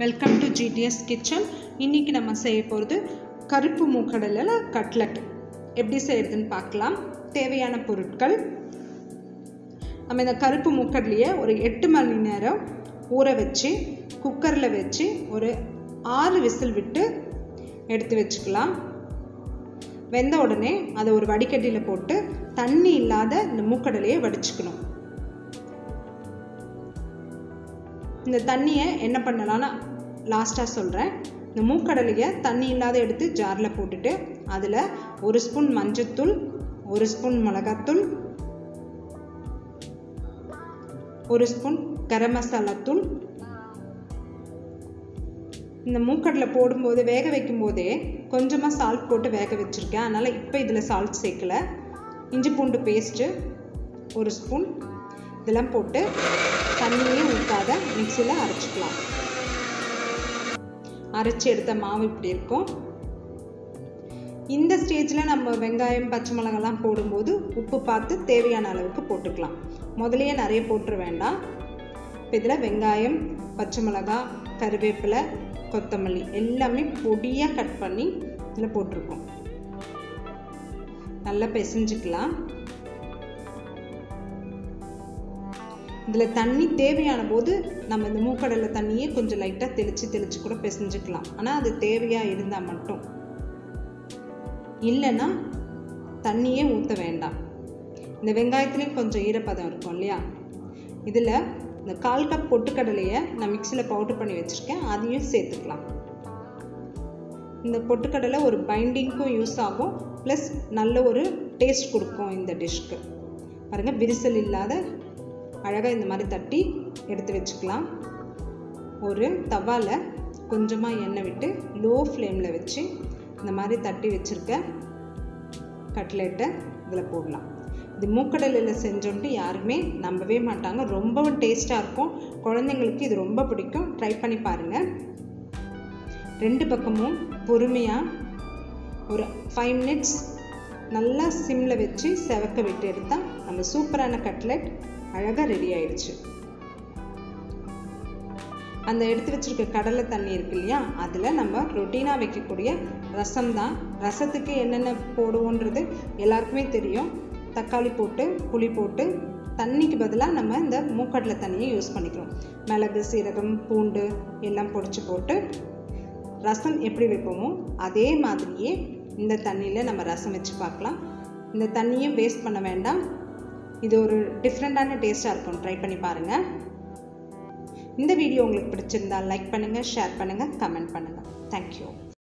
Welcome to GTS kitchen. இன்றைக்கி நம்ம செய்ய போகிறது கருப்பு மூக்கடலை கட்லட். எப்படி செய்கிறதுன்னு பார்க்கலாம். தேவையான பொருட்கள், நம்ம இந்த கருப்பு மூக்கடலையை ஒரு 8 மணி நேரம் ஊற வச்சு குக்கரில் வச்சு ஒரு 6 விசில் விட்டு எடுத்து வச்சுக்கலாம். வெந்த உடனே அதை ஒரு வடிகட்டியில் போட்டு தண்ணி இல்லாத இந்த மூக்கடலையை வடிச்சுக்கணும். இந்த தண்ணியை என்ன பண்ணலாம்னா லாஸ்ட்டாக சொல்கிறேன். இந்த மூக்கடலையை தண்ணி இல்லாத எடுத்து ஜாரில் போட்டுட்டு அதில் 1 ஸ்பூன் மஞ்சத்தூள், 1 ஸ்பூன் மிளகாத்தூள், 1 ஸ்பூன் கரம் மசாலா தூள். இந்த மூக்கடலை போடும்போது வேக வைக்கும் போதே கொஞ்சமாக சால்ட் போட்டு வேக வச்சுருக்கேன். அதனால் இப்போ இதில் சால்ட் சேர்க்கலை. இஞ்சி பூண்டு பேஸ்ட்டு 1 ஸ்பூன் இதெல்லாம் போட்டு தண்ணியே ஊற்றாத மிக்சியில் அரைச்சிக்கலாம். அரைச்சி எடுத்த மாவு இப்படி இருக்கும். இந்த ஸ்டேஜில் நம்ம வெங்காயம் பச்சை மிளகாலாம் போடும்போது உப்பு பார்த்து தேவையான அளவுக்கு போட்டுக்கலாம். முதலையே நிறைய போட்டுற வேண்டாம். இப்போ இதில் வெங்காயம், பச்சை மிளகாய், கருவேப்பிலை, கொத்தமல்லி எல்லாமே பொடியாக கட் பண்ணி இதில் போட்டிருக்கோம். நல்லா பிசைஞ்சுக்கலாம். இதில் தண்ணி தேவையான போது நம்ம இந்த மூக்கடலை தண்ணியே கொஞ்சம் லைட்டாக தெளித்து கூட பிசைஞ்சுக்கலாம். ஆனால் அது தேவையாக இருந்தால் மட்டும், இல்லைன்னா தண்ணியே ஊற்ற வேண்டாம். இந்த வெங்காயத்துலேயும் கொஞ்சம் ஈரப்பதம் இருக்கும் இல்லையா. இதில் இந்த 1/4 கப் பொட்டுக்கடலையை நான் மிக்சியில் பவுடர் பண்ணி வச்சுருக்கேன், அதையும் சேர்த்துக்கலாம். இந்த பொட்டுக்கடலை ஒரு பைண்டிங்க்கும் யூஸ் ஆகும், ப்ளஸ் நல்ல ஒரு டேஸ்ட் கொடுக்கும் இந்த டிஷ்க்கு. பாருங்கள், விரிசல் இல்லாத அழகாக இந்த மாதிரி தட்டி எடுத்து வச்சுக்கலாம். ஒரு தவாவில் கொஞ்சமாக எண்ணெய் விட்டு லோ ஃப்ளேமில் வச்சு இந்த மாதிரி தட்டி வச்சுருக்க கட்லெட்டை இதில் போடலாம். இது மூக்கடலையில் செஞ்சோன்ட்டு யாருமே நம்பவே மாட்டாங்க. ரொம்பவும் டேஸ்ட்டாக இருக்கும். குழந்தைங்களுக்கு இது ரொம்ப பிடிக்கும். ட்ரை பண்ணி பாருங்கள். 2 பக்கமும் பொறுமையாக ஒரு 5 மினிட்ஸ் நல்லா சிம்மில் வச்சு செவக்க விட்டு எடுத்தால் நம்ம சூப்பரான கட்லெட் அழகாக ரெடி ஆயிடுச்சு. அந்த எடுத்து வச்சிருக்க கடலை தண்ணி இருக்கு இல்லையா, அதில் நம்ம ரொட்டீனாக வைக்கக்கூடிய ரசம் தான். ரசத்துக்கு என்னென்ன போடுவோன்றது எல்லாருக்குமே தெரியும். தக்காளி போட்டு புளி போட்டு தண்ணிக்கு பதிலாக நம்ம இந்த மூக்கடலை தண்ணியை யூஸ் பண்ணிக்கிறோம். மிளகு, சீரகம், பூண்டு எல்லாம் பொடிச்சு போட்டு ரசம் எப்படி வைப்போமோ அதே மாதிரியே இந்த தண்ணியில் நம்ம ரசம் வச்சு பார்க்கலாம். இந்த தண்ணியும் வேஸ்ட் பண்ண வேண்டாம். இது ஒரு டிஃப்ரெண்ட்டான டேஸ்ட்டாக இருக்கும். ட்ரை பண்ணி பாருங்கள். இந்த வீடியோ உங்களுக்கு பிடிச்சிருந்தால் லைக் பண்ணுங்கள், ஷேர் பண்ணுங்கள், கமெண்ட் பண்ணுங்கள். தேங்க்யூ.